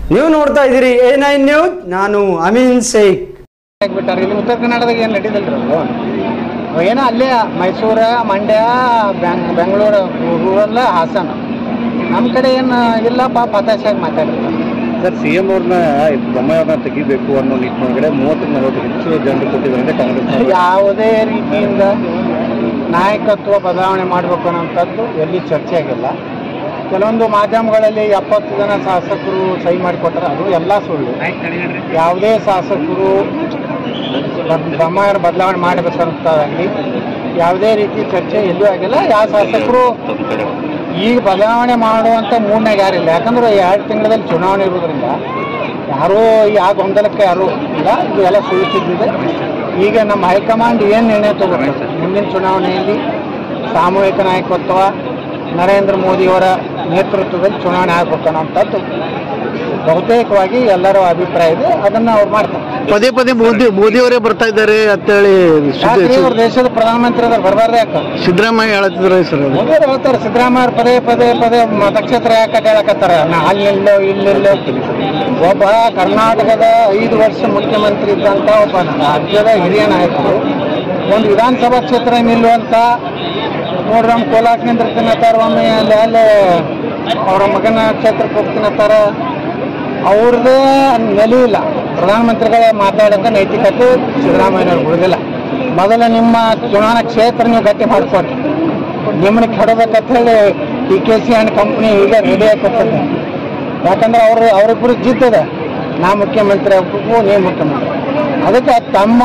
ನೀವು ನೋಡ್ತಾ ಇದ್ದೀರಿ A9 ನ್ಯೂಸ್. ನಾನು ಅಮೀನ್ ಶೇಖ್. ಇಲ್ಲಿ ಉತ್ತರ ಕರ್ನಾಟಕದಾಗ ಏನು ನಡೀತಿಲ್ರಿ ಏನೋ ಅಲ್ಲೇ ಮೈಸೂರು, ಮಂಡ್ಯ, ಬೆಂಗಳೂರು, ರೂರಲ್, ಹಾಸನ. ನಮ್ಮ ಕಡೆ ಏನು ಇಲ್ಲ ಪಾಪ ಹತಾಶಾಗಿ ಮಾತಾಡಿರ್ತಾರೆ ಸರ್. CM ಅವ್ರನ್ನ ಬೊಮ್ಮಾಯಿಯವ್ರನ್ನ ತೆಗಿಬೇಕು ಅನ್ನೋ ನಿಟ್ಟಿನೊಳಗಡೆ 30-40 ಹೆಚ್ಚು ಜನರು ಕೊಟ್ಟಿದ್ದಾರೆ ಕಾಂಗ್ರೆಸ್. ಯಾವುದೇ ರೀತಿಯಿಂದ ನಾಯಕತ್ವ ಬದಲಾವಣೆ ಮಾಡಬೇಕು ಅನ್ನೋಂಥದ್ದು ಎಲ್ಲಿ ಚರ್ಚೆ ಆಗಿಲ್ಲ. ಕೆಲವೊಂದು ಮಾಧ್ಯಮಗಳಲ್ಲಿ 70 ಜನ ಶಾಸಕರು ಸಹಿ ಮಾಡಿಕೊಟ್ರೆ ಅದು ಎಲ್ಲ ಸುಳ್ಳು. ಯಾವುದೇ ಶಾಸಕರು ಬೊಮ್ಮಾಯಿಯವ್ರ ಬದಲಾವಣೆ ಮಾಡಬೇಕಂತಾಗಲಿ ಯಾವುದೇ ರೀತಿ ಚರ್ಚೆ ಎಲ್ಲೂ ಆಗಿಲ್ಲ. ಯಾವ ಶಾಸಕರು ಈಗ ಬದಲಾವಣೆ ಮಾಡುವಂಥ ಮೂಡ್ನಾಗ ಯಾರಿಲ್ಲ. ಯಾಕಂದ್ರೆ 2 ತಿಂಗಳಲ್ಲಿ ಚುನಾವಣೆ ಇರೋದ್ರಿಂದ ಯಾರೂ ಯಾವ ಗೊಂದಲಕ್ಕೆ ಯಾರೂ ಇಲ್ಲ. ಇದು ಎಲ್ಲ ಸುಳಿಸಿದ್ದಿದೆ. ಈಗ ನಮ್ಮ ಹೈಕಮಾಂಡ್ ಏನು ನಿರ್ಣಯ ತಗೋಬೇಕು, ಮುಂದಿನ ಚುನಾವಣೆಯಲ್ಲಿ ಸಾಮೂಹಿಕ ನಾಯಕತ್ವ ನರೇಂದ್ರ ಮೋದಿಯವರ ನೇತೃತ್ವದಲ್ಲಿ ಚುನಾವಣೆ ಆಗಬೇಕು ಅನ್ನೋಂಥದ್ದು ಬಹುತೇಕವಾಗಿ ಎಲ್ಲರ ಅಭಿಪ್ರಾಯ ಇದೆ. ಅದನ್ನು ಅವ್ರು ಮಾಡ್ತಾರೆ. ಪದೇ ಪದೇ ಮೋದಿಯವರೇ ಬರ್ತಾ ಇದ್ದಾರೆ ಅಂತೇಳಿ ಅವ್ರ ದೇಶದ ಪ್ರಧಾನಮಂತ್ರಿ ಅದ್ರ ಬರಬಾರ್ದೇ ಆಗ್ತದೆ. ಸಿದ್ದರಾಮಯ್ಯ ಹೇಳ್ತಿದ್ರು ಸರ್. ಮೋದಿಯವರು ಹೇಳ್ತಾರೆ, ಸಿದ್ದರಾಮಯ್ಯ ಪದೇ ನಕ್ಷತ್ರ ಯಾಕೆ ಹೇಳಕತ್ತಾರ, ಅಲ್ಲಿಲ್ಲೋ ಇಲ್ಲಿಲ್ಲೋ. ಒಬ್ಬ ಕರ್ನಾಟಕದ 5 ವರ್ಷ ಮುಖ್ಯಮಂತ್ರಿ ಇದ್ದಂಥ ಒಬ್ಬ ರಾಜ್ಯದ ಹಿರಿಯ ನಾಯಕರು ಒಂದು ವಿಧಾನಸಭಾ ಕ್ಷೇತ್ರ ನಿಲ್ಲುವಂಥ ನೋಡ್ರಿ, ನಮ್ಮ ಕೋಲಾರ ನಿಂದಿರ್ತೀನತ್ತಾರ, ಒಮ್ಮೆ ಅಲ್ಲೇ ಅವರ ಮಗನ ಕ್ಷೇತ್ರಕ್ಕೆ ಹೋಗ್ತೀನತ್ತಾರ. ಅವ್ರದ್ದೇ ನೆಲೆ ಇಲ್ಲ. ಪ್ರಧಾನಮಂತ್ರಿಗಳೇ ಮಾತಾಡೋಂಥ ನೈತಿಕತೆ ಸಿದ್ದರಾಮಯ್ಯನವ್ರಿಗೆ ಉಳಿದಿಲ್ಲ. ಮೊದಲು ನಿಮ್ಮ ಚುನಾವಣಾ ಕ್ಷೇತ್ರ ನೀವು ಗಟ್ಟಿ ಮಾಡಿಕೊಡ್ರಿ. ನಿಮ್ಮನ್ನ ಕೆಡಬೇಕಂತ ಹೇಳಿ PKC ಆ್ಯಂಡ್ ಕಂಪ್ನಿ ಈಗ ರೆಡಿ ಆಗ್ತದೆ. ಯಾಕಂದ್ರೆ ಅವರಿಬ್ಬರು ಜಿದ್ದದ, ನಾ ಮುಖ್ಯಮಂತ್ರಿ ಆಗಬೇಕು, ನೀವು ಮುಖ್ಯಮಂತ್ರಿ. ಅದಕ್ಕೆ ತಮ್ಮ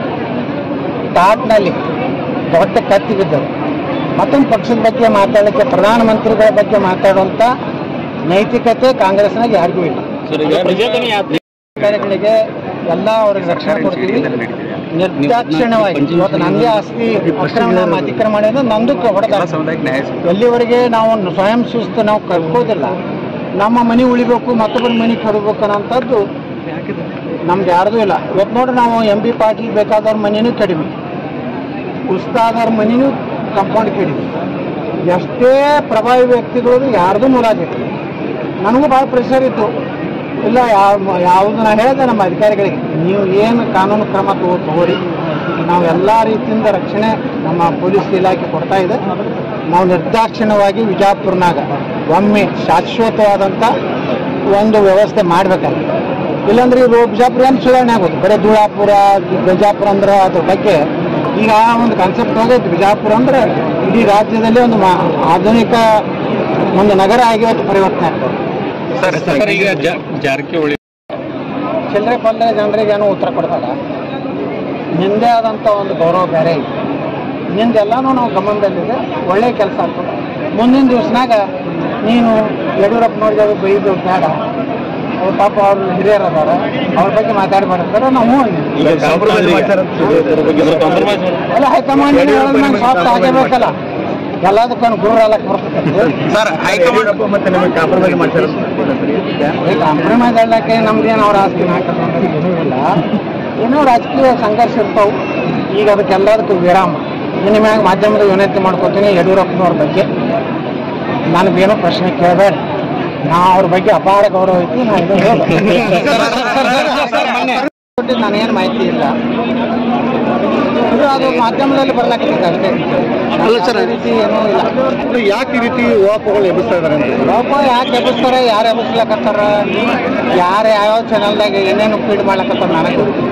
ತಾಟ್ನಲ್ಲಿ ದೊಡ್ಡ ಕತ್ತಿ ಬಿದ್ದರು. ಮತ್ತೊಂದು ಪಕ್ಷದ ಬಗ್ಗೆ ಮಾತಾಡೋಕ್ಕೆ, ಪ್ರಧಾನಮಂತ್ರಿಗಳ ಬಗ್ಗೆ ಮಾತಾಡುವಂಥ ನೈತಿಕತೆ ಕಾಂಗ್ರೆಸ್ನಾಗ ಯಾರಿಗೂ ಇಲ್ಲ. ಅಧಿಕಾರಿಗಳಿಗೆ ಎಲ್ಲ ಅವ್ರಿಗೆ ರಕ್ಷಣೆ ಕೊಡ್ತೀವಿ ನಿರ್ದಾಕ್ಷಿಣ್ಯವಾಗಿ. ಇವತ್ತು ನಂದೇ ಆಸ್ತಿ ಅತಿಕ್ರಮಣ ನಂದು ಹೊಡೆದ. ಎಲ್ಲಿವರೆಗೆ ನಾವು ಸ್ವಯಂ ಶಿಸ್ತು ನಾವು ಕರ್ಕೋದಿಲ್ಲ. ನಮ್ಮ ಮನೆ ಉಳಿಬೇಕು, ಮತ್ತೊಬ್ಬರ ಮನೆ ಕೆಡಬೇಕು ಅನ್ನೋಂಥದ್ದು ನಮ್ದು ಯಾರ್ದೂ ಇಲ್ಲ. ಇವತ್ತು ನೋಡ್ರಿ, ನಾವು MB ಪಾಟೀಲ್ ಬೇಕಾದವ್ರ ಮನೆಯೂ ಕಡಿಮೆ, ಉಸ್ತಾದವ್ರ ಮನೆಯೂ ಕಂಪೌಂಡ್ ಕಡಿಮೆ. ಎಷ್ಟೇ ಪ್ರಭಾವಿ ವ್ಯಕ್ತಿಗಳು ಯಾರ್ದು ಮುಲಾಜಿತ್ತು. ನನಗೂ ಭಾಳ ಪ್ರೆಷರ್ ಇತ್ತು. ಇಲ್ಲ ಯಾವುದು ನಾನು ಹೇಳಿದೆ ನಮ್ಮ ಅಧಿಕಾರಿಗಳಿಗೆ, ನೀವು ಏನು ಕಾನೂನು ಕ್ರಮ ತಗೋರಿ, ನಾವು ಎಲ್ಲ ರೀತಿಯಿಂದ ರಕ್ಷಣೆ ನಮ್ಮ ಪೊಲೀಸ್ ಇಲಾಖೆ ಕೊಡ್ತಾ ಇದೆ. ನಾವು ನಿರ್ದಾಕ್ಷಿಣ್ಯವಾಗಿ ವಿಜಯಪುರನಾಗ ಒಮ್ಮೆ ಶಾಶ್ವತವಾದಂಥ ಒಂದು ವ್ಯವಸ್ಥೆ ಮಾಡಬೇಕಲ್ಲ. ಇಲ್ಲಾಂದ್ರೆ ಇದು ಬಿಜಾಪುರ ಏನು ಸುಧಾರಣೆ ಆಗೋದು, ಬರೀ ಧೂಳಾಪುರ ಬಿಜಾಪುರ ಅಂದ್ರೆ ಅದ್ರ ಬಗ್ಗೆ ಈಗ ಒಂದು ಕಾನ್ಸೆಪ್ಟ್ ಹೋಗೈತೆ. ಬಿಜಾಪುರ ಅಂದರೆ ಇಡೀ ರಾಜ್ಯದಲ್ಲಿ ಒಂದು ಆಧುನಿಕ ಒಂದು ನಗರ ಆಗಿವತ್ತು ಪರಿವರ್ತನೆ ಆಗ್ತದೆ. ಜಾರಕಿಹೊಳಿ ಚಿಲ್ಲರೆ ಪಲ್ಲರೆ ಜನರಿಗೆ ಏನೋ ಉತ್ತರ ಕೊಡ್ತಾರೆ. ನಿಂದೇ ಆದಂಥ ಒಂದು ಗೌರವ ಬೇರೆ ಇದೆ. ನಿಂದೆಲ್ಲನೂ ನಾವು ಗಮನದಲ್ಲಿದೆ, ಒಳ್ಳೆಯ ಕೆಲಸ ಆಗ್ತದೆ. ಮುಂದಿನ ದಿವಸನಾಗ ನೀನು ಯಡಿಯೂರಪ್ಪನವ್ರಿಗೆ ಬೈದು ಬೇಡ. ಅವ್ರ ಪಾಪ ಅವ್ರ ಹಿರಿಯರು ಅದಾರ, ಅವ್ರ ಬಗ್ಗೆ ಮಾತಾಡ್ಬಾರ್ದಾರ. ನಾವು ಎಲ್ಲ ಹೈಕಮಾಂಡ್ ನಂಗೆ ಸಾಫ್ಟ್ ಆಗಬೇಕಲ್ಲ, ಎಲ್ಲದಕ್ಕೂ ಗುರು ಅಲ್ಲಕ್ಕೆ ಬರ್ತದೆ. ಕಾಂಪ್ರಮೈಸ್ ಹೇಳಕ್ಕೆ ನಮ್ದೇನು ಅವ್ರ ಆಸ್ತಿ ಹಾಕೋದು ಇಲ್ಲ. ಏನೋ ರಾಜಕೀಯ ಸಂಘರ್ಷ ಇರ್ತಾವೆ. ಈಗ ಅದಕ್ಕೆಲ್ಲದಕ್ಕೂ ವಿರಾಮ. ಇನ್ನು ಮ್ಯಾಗ ಮಾಧ್ಯಮದ ವಿನಂತಿ ಮಾಡ್ಕೊತೀನಿ, ಯಡಿಯೂರಪ್ಪನವ್ರ ಬಗ್ಗೆ ನನಗೇನೋ ಪ್ರಶ್ನೆ ಕೇಳಬೇಡ. ನಾ ಅವ್ರ ಬಗ್ಗೆ ಅಪಾರ ಗೌರವ ಐತಿ. ನಾನೇನು ಮಾಹಿತಿ ಇಲ್ಲ, ಅದು ಮಾಧ್ಯಮದಲ್ಲಿ ಬರ್ಲಾಕಿದೆ ಅಷ್ಟೇ. ರೀತಿ ಏನೂ ಇಲ್ಲ. ಯಾಕೆ ಈ ರೀತಿ ವಾಪಗಳು ಎಬ್ಬಿಸ್ತಾ ಇದ್ದಾರೆ ಅಂತ? ವಾಪ ಯಾಕೆ ಎಬ್ಬಿಸ್ತಾರೆ, ಯಾರು ಎಬ್ಬಿಸ್ಲಕತ್ತಾರ, ಯಾರು ಯಾವ್ಯಾವ ಚಾನಲ್ದಾಗ ಏನೇನು ಫೀಡ್ ಮಾಡ್ಲಕತ್ತಾರ ನನಗೆ ಗೊತ್ತಿಲ್ಲ.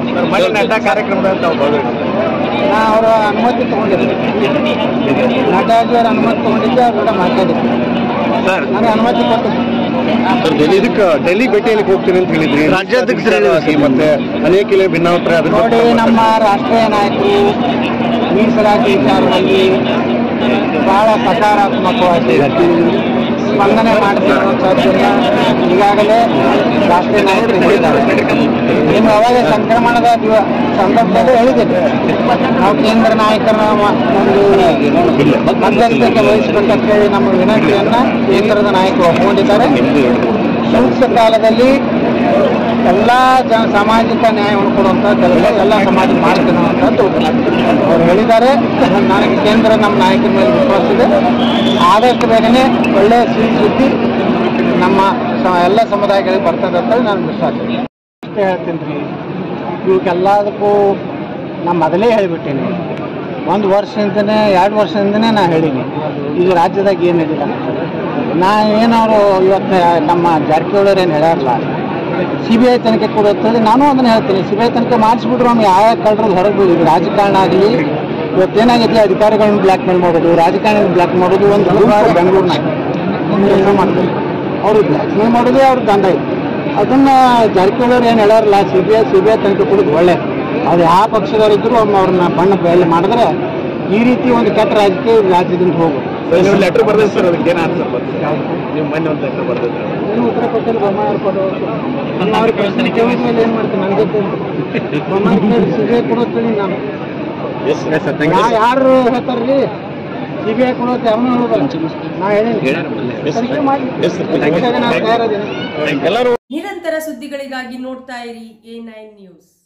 ನಾ ಅವರ ಅನುಮತಿ ತೊಗೊಂಡಿದ್ದೆ, ನಟಾಜಿಯವ್ರ ಅನುಮತಿ ತೊಗೊಂಡಿದ್ದೆ, ಅವ್ರ ಕೂಡ ಮಾತಾಡಿದ್ದೆ. ನನಗೆ ಅನುಮತಿ ಕೊಟ್ಟಿದ್ದೆ. ಡೆಲ್ಲಿ ಭೇಟಿಯಲ್ಲಿ ಹೋಗ್ತೀನಿ ಅಂತ ಹೇಳಿದ್ರಿ, ರಾಜ್ಯಾಧ್ಯಕ್ಷ ಮತ್ತೆ ಅನೇಕ ಭಿನ್ನಾಭಿಪ್ರಾಯ. ನೋಡಿ, ನಮ್ಮ ರಾಷ್ಟ್ರೀಯ ನಾಯಕರು ಮೀಸಲಾತಿ ವಿಚಾರದಲ್ಲಿ ಬಹಳ ಸಕಾರಾತ್ಮಕವಾಗಿ ಸ್ಪಂದನೆ ಮಾಡ್ತಿರುವಂಥದ್ದನ್ನು ಈಗಾಗಲೇ ರಾಷ್ಟ್ರೀಯ ನಾಯಕರು ಹೇಳಿದ್ದಾರೆ. ನಿಮ್ಗೆ ಅವಾಗ ಸಂಕ್ರಮಣದ ಸಂದರ್ಭದಲ್ಲಿ ಹೇಳಿದ್ದೇವೆ, ನಾವು ಕೇಂದ್ರ ನಾಯಕರ ಒಂದು ಮಧ್ಯಸ್ಥಿಕೆ ವಹಿಸಬೇಕಂತ ಹೇಳಿ ನಮ್ಮ ವಿನಂತಿಯನ್ನು ಕೇಂದ್ರದ ನಾಯಕರು ಒಪ್ಪಿಕೊಂಡಿದ್ದಾರೆ. ಸೂಕ್ತ ಕಾಲದಲ್ಲಿ ಎಲ್ಲ ಸಾಮಾಜಿಕ ನ್ಯಾಯವನ್ನು ಕೊಡುವಂಥ ಕೆಲಸ ಎಲ್ಲ ಸಮಾಜ ಮಾಡ್ತೇನೆ ಅನ್ನುವಂಥದ್ದು ಅವರು ಹೇಳಿದ್ದಾರೆ. ನನಗೆ ಕೇಂದ್ರ ನಮ್ಮ ನಾಯಕರ ಮೇಲೆ ವಿಶ್ವಾಸ ಇದೆ. ಆದಷ್ಟು ಬೇಗನೆ ಒಳ್ಳೆಯ ಸಿಹಿ ಸುದ್ದಿ ನಮ್ಮ ಎಲ್ಲ ಸಮುದಾಯಗಳಿಗೆ ಬರ್ತದೆ ಅಂತೇಳಿ ನಾನು ವಿಶ್ವಾಸ ಅಷ್ಟೇ ಹೇಳ್ತೀನಿ ರೀ. ಇವಕ್ಕೆಲ್ಲದಕ್ಕೂ ನಾನು ಮೊದಲೇ ಹೇಳಿಬಿಟ್ಟೇನೆ. 1 ವರ್ಷದಿಂದನೇ 2 ವರ್ಷದಿಂದನೇ ನಾನು ಹೇಳೀನಿ ಈಗ ರಾಜ್ಯದಾಗ ಏನಿಲ್ಲ. ಏನವರು ಇವತ್ತು ನಮ್ಮ ಜಾರಕಿಹೊಳಿ ಏನು ಹೇಳ್ಯಾರಲ್ಲ CBI ತನಿಖೆ ಕೊಡುತ್ತೇಳಿ ನಾನು ಅದನ್ನು ಹೇಳ್ತೀನಿ. CBI ತನಿಖೆ ಮಾಡಿಸ್ಬಿಟ್ರು ನಮ್ಗೆ ಯಾವ ಕಳ್ಳರದ್ದು ಹೊರಗೆ ಬೀಳಿದ್ರು. ರಾಜಕಾರಣ ಆಗಲಿ ಇವತ್ತೇನಾಗೈತಿ ಅಧಿಕಾರಿಗಳನ್ನ ಬ್ಲ್ಯಾಕ್ ಮೇಲ್ ಮಾಡೋದು, ರಾಜಕಾರಣಿಗಳನ್ನ ಬ್ಲ್ಯಾಕ್ ಮಾಡೋದು ಒಂದು ಬೆಂಗಳೂರಿನಾಗ ಕೆಲಸ ಮಾಡ್ತೀವಿ. ಅವರು ಬ್ಲ್ಯಾಕ್ ಮೇಲ್ ಮಾಡೋದೇ ಅವ್ರ ದಂಡ ಐತಿ. ಅದನ್ನು ಜಾರಕಿಹೊಳಿ ಏನು ಹೇಳ್ಯಾರಲ್ಲ CBI ತನಿಖೆ ಕೊಡೋದು ಒಳ್ಳೆ. ಅದು ಯಾವ ಪಕ್ಷದವರಿದ್ದರೂ ಅವ್ರನ್ನ ಬಣ್ಣ ಬಯಲು ಮಾಡಿದ್ರೆ ಈ ರೀತಿ ಒಂದು ಕೆಟ್ಟ ರಾಜಕೀಯ ರಾಜ್ಯದಿಂದ ಹೋಗೋದು. ನೀವು ಲೆಟರ್ ಬರ್ದಿದೆ ಸರ್, ಅದಕ್ಕೆ ಏನು ಆನ್ಸರ್ ಬರ್ತೀವಿ? ನೀವು ಮೊನ್ನೆ ಒಂದು ಲೆಟರ್ ಬರ್ದಿದ್ರೆ ಏನು ಉತ್ತರ ಕೊಟ್ಟಲ್ಲಿ ಬೊಮ್ಮಾಯಿ ಕೊಡೋದು ಅವ್ರಿಗೆ ಪ್ರಶ್ನೆ ಕೇಳಿದ್ಮೇಲೆ ಏನು ಮಾಡ್ತೀನಿ ನನಗೆ ಬೊಮ್ಮಾಯಿ ಕೇಳಿ CBI ಕೊಡೋದ್ತೀನಿ ನಾನು. ಯಾರು ಹೇಳ್ತಾರ್ರಿ CBI ಕೊಡೋದು ಅವನು ಹೇಳೋದಲ್ಲ. ನಾ ಹೇಳೀನಿ ತನಿಖೆ ಮಾಡಿ ನಾನು ತಯಾರದೀನಿ. ನಿರಂತರ ಸುದ್ದಿಗಳಿಗಾಗಿ ನೋಡ್ತಾ ಇರಿ A9 ನ್ಯೂಸ್.